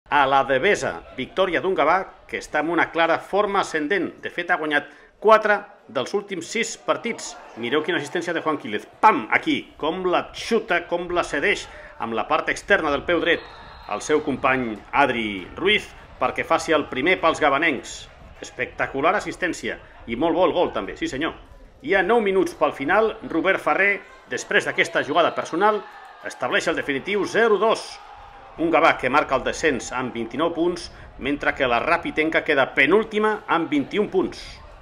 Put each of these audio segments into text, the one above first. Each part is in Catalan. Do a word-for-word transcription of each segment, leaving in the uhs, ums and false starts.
A la Devesa, victòria d'un Gavà que està en una clara forma ascendent. De fet, ha guanyat quatre dels últims sis partits. Mireu quina assistència de Juan Quílez. Pam! Aquí, com la xuta, com la cedeix amb la part externa del peu dret al seu company Adri Ruiz perquè faci el primer pels gavanencs. Espectacular assistència i molt bo el gol també, sí senyor. I a nou minuts pel final, Robert Ferrer, després d'aquesta jugada personal, estableix el definitiu zero dos. Un Gavà que marca el descens amb vint-i-nou punts, mentre que la Rapitenca queda penúltima amb vint-i-un punts.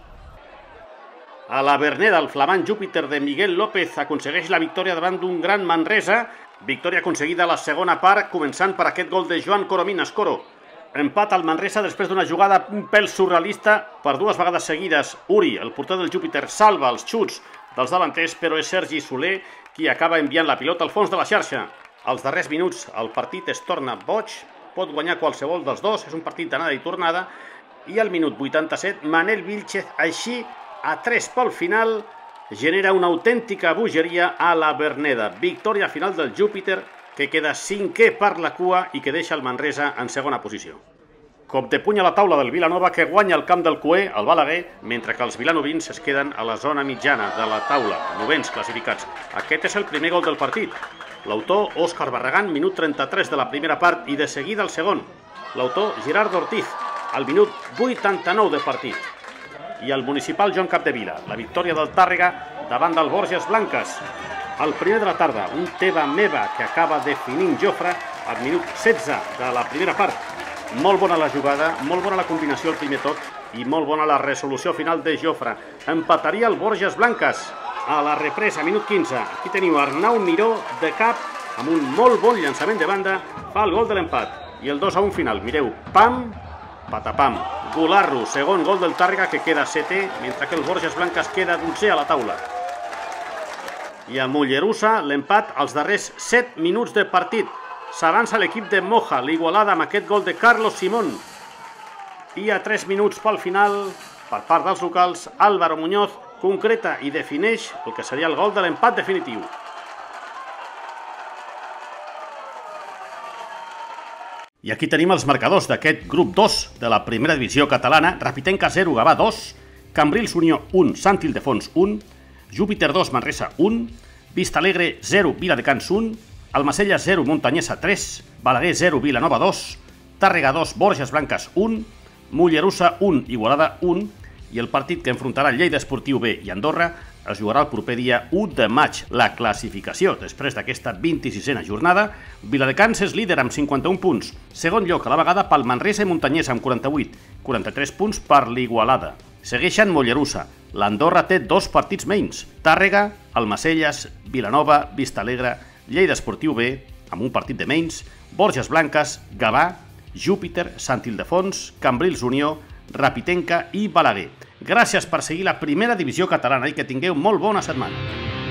A la Verneda, el flamant Júpiter de Miguel López aconsegueix la victòria davant d'un gran Manresa, victòria aconseguida a la segona part, començant per aquest gol de Joan Coromines. Coro. Empat al Manresa després d'una jugada un pèl surrealista per dues vegades seguides. Uri, el porter del Júpiter, salva els xuts dels davanters, però és Sergi Soler qui acaba enviant la pilota al fons de la xarxa. Als darrers minuts el partit es torna boig, pot guanyar qualsevol dels dos, és un partit d'anada i tornada, i al minut vuitanta-set Manel Vilchez, així a tres pel final, genera una autèntica bogeria a la Verneda. Victòria final del Júpiter, que queda cinquè per la cua i que deixa el Manresa en segona posició. Cop de puny a la taula del Vilanova, que guanya el camp del Cué, el Balaguer, mentre que els vilanovins es queden a la zona mitjana de la taula, novens classificats. Aquest és el primer gol del partit. L'autor, Òscar Barragán, minut trenta-tres de la primera part i de seguida el segon. L'autor, Gerardo Ortiz, al minut vuitanta-nou de partit. I el municipal Joan Capdevila, la victòria del Tàrrega davant del Borges Blanques. El primer de la tarda, un teva meva que acaba definint Jofre al minut setze de la primera part. Molt bona la jugada, molt bona la combinació al primer toc i molt bona la resolució final de Jofre. Empataria el Borges Blanques a la represa, minut quinze. Aquí teniu Arnau Miró de cap, amb un molt bon llançament de banda, fa el gol de l'empat. I el dos a un final, mireu, pam, patapam. Golarro, segon gol del Tàrrega, que queda setè, mentre que el Borges Blanques queda dotzè a la taula. I a Mollerussa, l'empat als darrers set minuts de partit. S'avança l'equip de Moja, l'Igualada, amb aquest gol de Carlos Simón. I a tres minuts pel final, per part dels locals, Álvaro Muñoz concreta i defineix el que seria el gol de l'empat definitiu. I aquí tenim els marcadors d'aquest grup dos de la primera divisió catalana. Rapitenca zero, Gavà dos, Cambrils Unió un, Sant Ildefons un, Júpiter dos, Manresa un, Vistalegre zero, Viladecans un, Almacelles zero, Montanyesa tres, Balaguer zero, Vilanova dos, Tàrrega dos, Borges Blanques un, Mollerussa un, Igualada un, i el partit que enfrontarà Lleida Esportiu B i Andorra es jugarà el proper dia u de maig. La classificació després d'aquesta vint-i-sisena jornada, Viladecans és líder amb cinquanta-un punts, segon lloc a la vegada pel Manresa i Montanyesa amb quaranta-vuit, quaranta-tres punts per l'Igualada. Segueixen Mollerussa, l'Andorra té dos partits menys, Tàrrega, Almacelles, Vilanova, Vistalegre, Lleida Esportiu B amb un partit de menys, Borges Blanques, Gavà, Júpiter, Sant Ildefons, Cambrils Unió, Rapitenca i Balaguer. Gràcies per seguir la primera divisió catalana i que tingueu molt bona setmana.